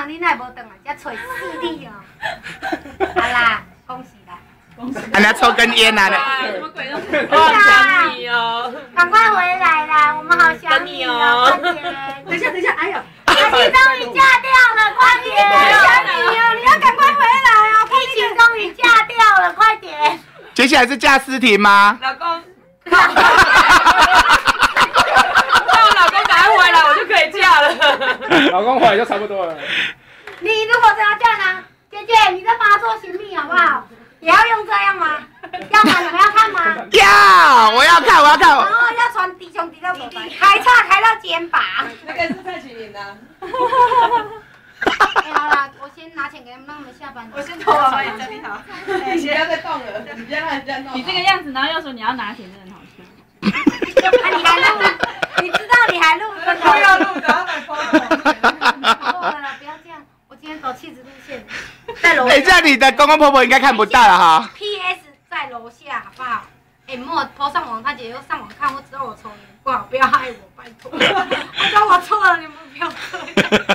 人你奈无回来，才找4例哦。好啦，恭喜啦！ 恭喜！人家抽根烟啊！ 什么鬼东西？我好想你哦！ 赶快回来啦，我们好想你哦！快点！ 等一下，哎呦！ 疫情终于嫁掉了，快点！好想你哦，你要赶快回来哦！疫情终于嫁掉了，快点！ 接下来是嫁思婷吗？ 老公，让我老公赶快回来，我就可以嫁了。 老公回来就差不多了。 你如果真要嫁呢，姐姐，你再帮他做新秘好不好？也要用这样吗？要吗？你们要看吗？ 要，我要看，我要看。 然后要穿低胸低到手踝，开叉开到肩膀。 那个是蔡琴的。 好啦，我先拿钱给他们，让他们下班。 我先投完帮你整理好。你不要再动了，你不要让人家弄。 你这个样子，然后又说你要拿钱，真的很好笑。你还录？你知道你还录？ 我要录的，要买包了。 够了啦，不要这样。我今天走气质路线，在楼下。 这样你的公公婆婆应该看不到了哈。 PS 在楼下，好不好？莫抛上网，他姐又上网看，我知道我抽烟，不好，不要害我，拜托。我知道我错了，你们不要这样。